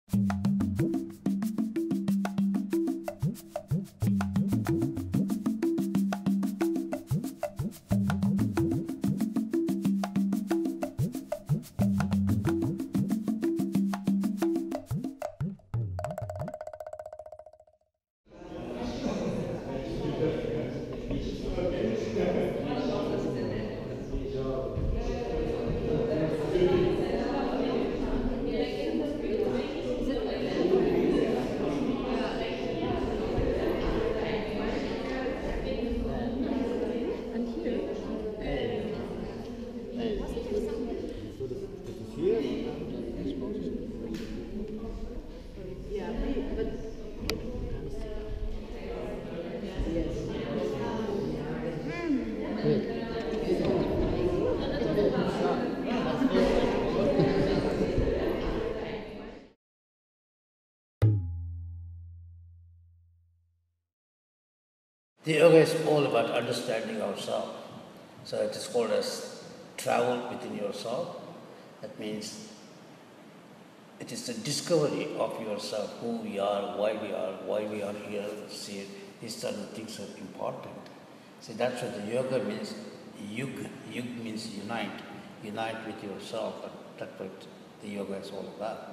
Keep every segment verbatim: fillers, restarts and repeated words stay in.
The yoga is all about understanding ourselves. So it is called as travel within yourself. That means it is the discovery of yourself, who we are, why we are, why we are here. See, these certain things are important. See, that's what the yoga means. Yug, yug means unite. Unite with yourself, and that's what the yoga is all about.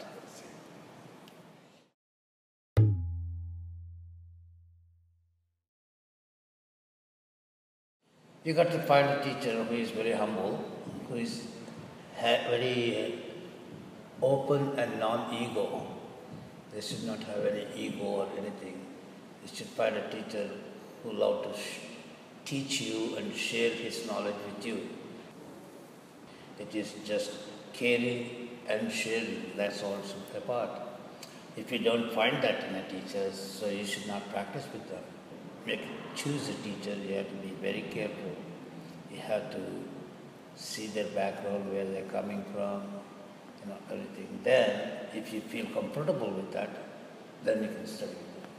You got to find a teacher who is very humble, who is very open and non-ego. They should not have any ego or anything. You should find a teacher who loves to sh- teach you and share his knowledge with you. It is just caring and sharing, that's also a part. If you don't find that in a teacher, so you should not practice with them. Make, choose a teacher, you have to be very careful. You have to see their background, where they're coming from, you know, everything. Then, if you feel comfortable with that, then you can study.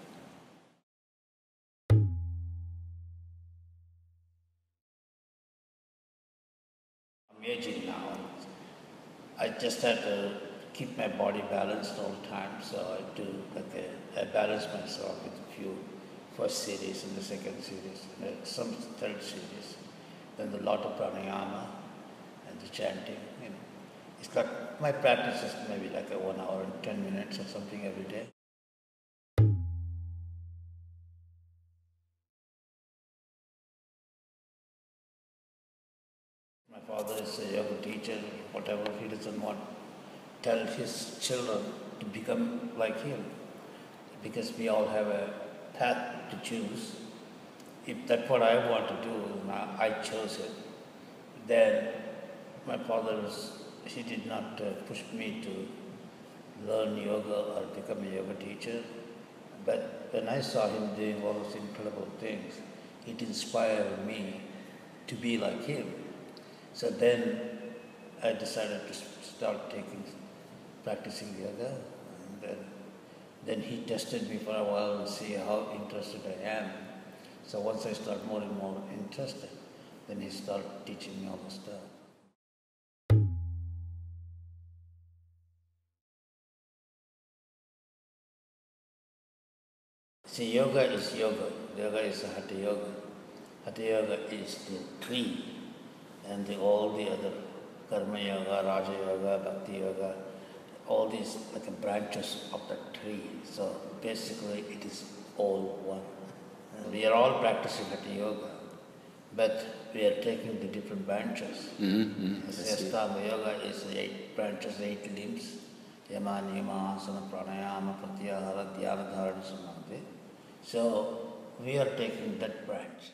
I'm aging now. I just have to keep my body balanced all the time, so I do like a, I balance myself with a few first series and the second series, and some third series. Then the lot of pranayama and the chanting. You know, it's like my practice is maybe like a one hour and ten minutes or something every day. My father is a yoga teacher. Whatever he doesn't want, tell his children to become like him, because we all have a path to choose. If that's what I want to do, I chose it. Then my father was, he did not uh, push me to learn yoga or become a yoga teacher. But when I saw him doing all those incredible things, it inspired me to be like him. So then I decided to start taking, practicing yoga. And then, then he tested me for a while and see how interested I am. So once I start more and more interested, then he started teaching me all the stuff. See, yoga is yoga. Yoga is a Hatha Yoga. Hatha Yoga is the tree, and the, all the other Karma Yoga, Raja Yoga, Bhakti Yoga, all these like the branches of the tree. So basically it is all one. We are all practicing Hatha Yoga, but we are taking the different branches. Mm-hmm. Ashtanga Yoga is eight branches, eight limbs. Yama, Niyama, Asana, Pranayama, Pratyahara, Dhyana, Dharana, Samadhi. So we are taking that branch.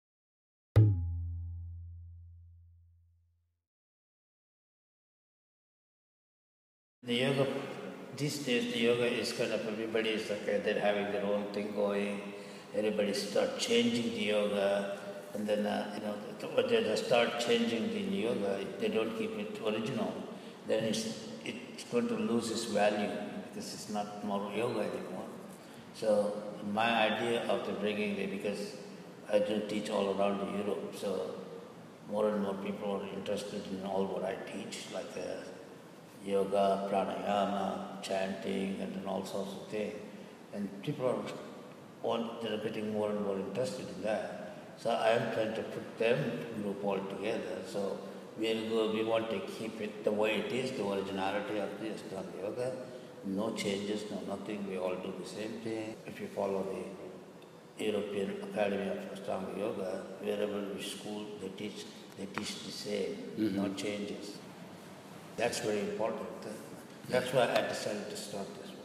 The yoga, these days the yoga is kind of, everybody is like, they're having their own thing going. Everybody start changing the yoga, and then uh, you know when they start changing the yoga, if they don't keep it original, then it's it's going to lose its value because it's not more yoga anymore. So my idea of the bringing it, because I do teach all around Europe, so more and more people are interested in all what I teach, like uh, yoga, pranayama, chanting, and then all sorts of things. And people are want, they're getting more and more interested in that. So I am trying to put them group all together. So we'll go, we want to keep it the way it is, the originality of the Ashtanga Yoga. No changes, no nothing. We all do the same thing. If you follow the European Academy of Ashtanga Yoga, wherever we school, they teach, they teach the same, mm-hmm. no changes. That's very important. That's why I decided to start this.